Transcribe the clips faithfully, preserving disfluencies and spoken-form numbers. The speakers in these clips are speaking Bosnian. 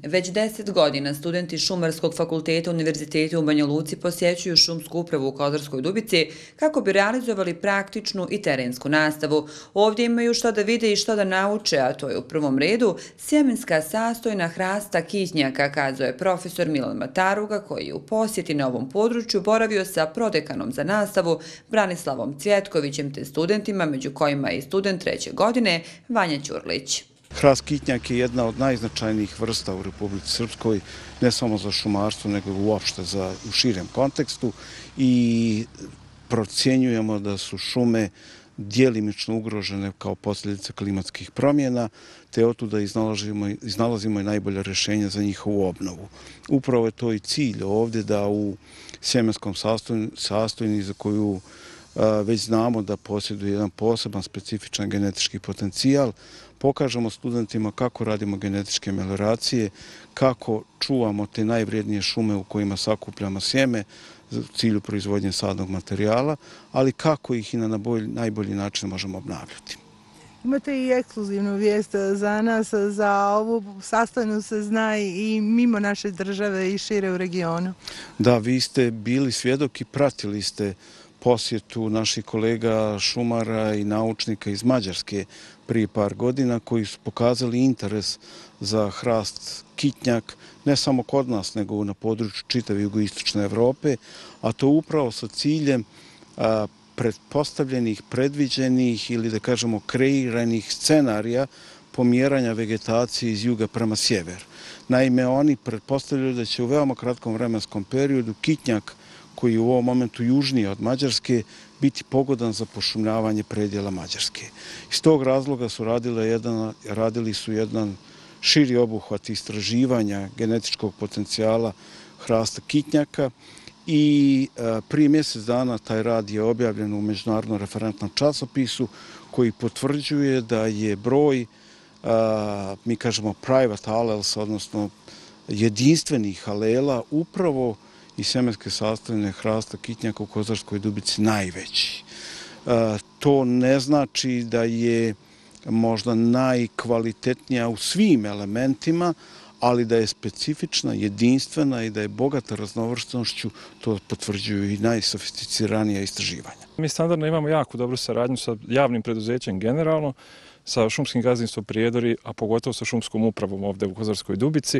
Već deset godina studenti Šumarskog fakulteta Univerziteta u Banja Luci posjećuju šumsku upravu u Kozarskoj Dubici kako bi realizovali praktičnu i terensku nastavu. Ovdje imaju što da vide i što da nauče, a to je u prvom redu sjemenska sastojna hrasta kitnjaka, kazuje profesor Milan Mataruga, koji je u posjeti na ovom području boravio sa prodekanom za nastavu Branislavom Cvjetkovićem te studentima, među kojima je i student treće godine Vanja Ćurlić. Hrast kitnjak je jedna od najznačajnijih vrsta u Republici Srpskoj, ne samo za šumarstvo, nego uopšte u širem kontekstu i procjenjujemo da su šume djelimično ugrožene kao posljedica klimatskih promjena, te otuda iznalazimo i najbolje rješenja za njihovu obnovu. Upravo je to i cilj ovdje da u sjemenskom sastojni za koju već znamo da posjeduje jedan poseban specifičan genetički potencijal, pokažemo studentima kako radimo genetičke melioracije, kako čuvamo te najvrijednije šume u kojima sakupljamo sjeme u cilju proizvodnje sadnog materijala, ali kako ih i na najbolji način možemo obnavljati. Imate i ekskluzivnu vijest za nas, za ovu sastojnu se zna i mimo naše države i šire u regionu. Da, vi ste bili svjedok i pratili ste posjetu naših kolega šumara i naučnika iz Mađarske prije par godina koji su pokazali interes za hrast kitnjak ne samo kod nas nego na području čitave jugoistočne Evrope, a to upravo sa ciljem pretpostavljenih, predviđenih ili da kažemo kreiranih scenarija pomjeranja vegetacije iz juga prema sjeveru. Naime, oni pretpostavljaju da će u veoma kratkom vremenskom periodu kitnjak koji je u ovom momentu južnije od Mađarske, biti pogodan za pošumljavanje predjela Mađarske. Iz tog razloga su radili su jedan širi obuhvat istraživanja genetičkog potencijala hrasta kitnjaka i prije mjesec dana taj rad je objavljen u međunarodnom referentnom časopisu koji potvrđuje da je broj, mi kažemo private alleles, odnosno jedinstvenih alela upravo i sjemenske sastojne hrasta kitnjaka u Kozarskoj Dubici najveći. To ne znači da je možda najkvalitetnija u svim elementima, ali da je specifična, jedinstvena i da je bogata raznovrstnošću, to potvrđuju i najsofisticiranija istraživanja. Mi standardno imamo jako dobru saradnju sa javnim preduzećem generalno, sa šumskim gazdinstvom Prijedori, a pogotovo sa šumskom upravom ovdje u Kozarskoj Dubici.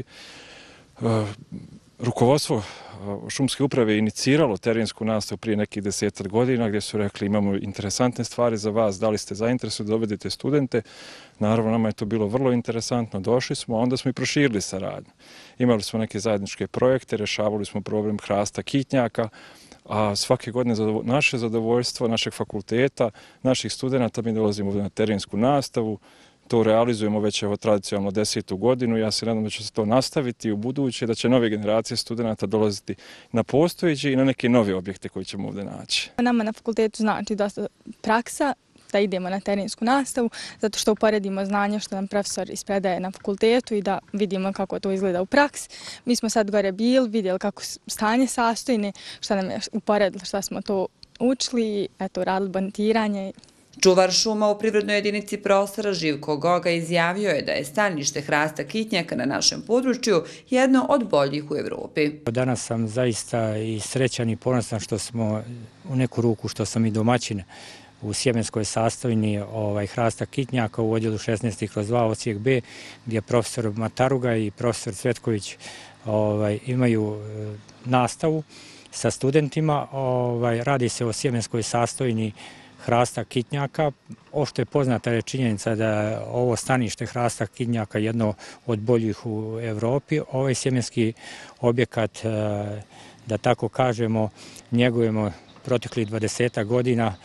Rukovodstvo šumske uprave je iniciralo terensku nastavu prije nekih desetak godina gdje su rekli imamo interesantne stvari za vas, da li ste zainteresovani da dovedete studente. Naravno, nama je to bilo vrlo interesantno, došli smo, a onda smo i proširili saradnju. Imali smo neke zajedničke projekte, rješavali smo problem hrasta kitnjaka, a svake godine za naše zadovoljstvo, našeg fakulteta, naših studenta, mi dolazimo na terensku nastavu. To realizujemo već evo tradicionalno desetu godinu. Ja se nadam da će se to nastaviti u buduće, da će nove generacije studenta dolaziti na postojeće i na neke nove objekte koje ćemo ovdje naći. Nama na fakultetu znači dosta praksa, da idemo na terensku nastavu, zato što uporedimo znanje što nam profesor ispredaje na fakultetu i da vidimo kako to izgleda u praksi. Mi smo sad gore bili, vidjeli kako stanje sastojne, što nam je uporedilo, što smo to učili, eto, radili bonitiranje. Čuvar šuma u privrednoj jedinici prostora Živko Goga izjavio je da je stanište hrasta kitnjaka na našem području jedno od boljih u Evropi. Danas sam zaista i srećan i ponosan što smo u neku ruku što sam i domaćin u sjemenskoj sastavini hrasta kitnjaka u odjelu šesnaest kroz dva odsjek B, gdje profesor Mataruga i profesor Cvjetković imaju nastavu sa studentima. Radi se o sjemenskoj sastavini hrasta kitnjaka. Opšte je poznata je činjenica da je ovo stanište hrasta kitnjaka jedno od boljih u Evropi. Ovaj sjemenski objekat, da tako kažemo, njegujemo proteklih dvadesetak godina,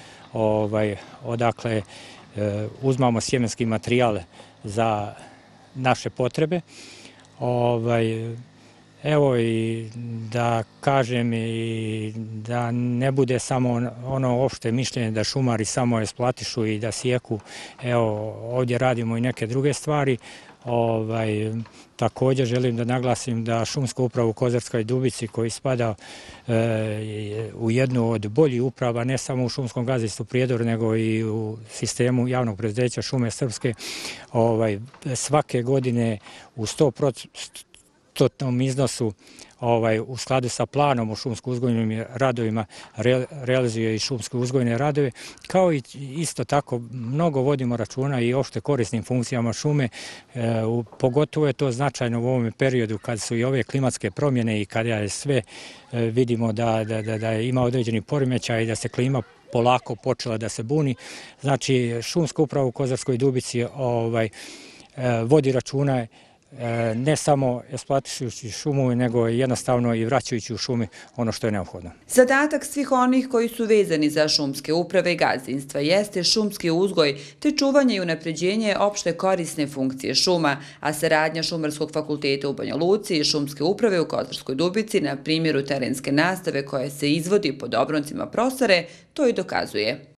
odakle uzmamo sjemenski materijal za naše potrebe. Evo i da kažem i da ne bude samo ono opšte mišljenje da šumari samo eksploatišu i da sjeku. Evo, ovdje radimo i neke druge stvari. Također želim da naglasim da šumska uprava u Kozarskoj Dubici koji spada u jednu od boljih uprava ne samo u šumskom gazdinstvu Prijedor nego i u sistemu javnog preduzeća Šume Srpske svake godine u sto istotnom iznosu ovaj, u skladu sa planom o šumsko-uzgojnim radovima re, realizuje i šumske uzgojne radove, kao i isto tako mnogo vodimo računa i opšte korisnim funkcijama šume, e, u, pogotovo je to značajno u ovom periodu kad su i ove klimatske promjene i kada je sve e, vidimo da, da, da, da ima određeni poremećaj i da se klima polako počela da se buni. Znači, šumska uprava u Kozarskoj Dubici ovaj, e, vodi računa ne samo eksploatišući šumu, nego jednostavno i vraćajući u šumi ono što je neophodno. Zadatak svih onih koji su vezani za šumske uprave i gazdinstva jeste šumski uzgoj te čuvanje i unapređenje opšte korisne funkcije šuma, a saradnja Šumarskog fakulteta u Banja Luci i šumske uprave u Kozarskoj Dubici na primjeru terenske nastave koja se izvodi pod obroncima prostora to i dokazuje.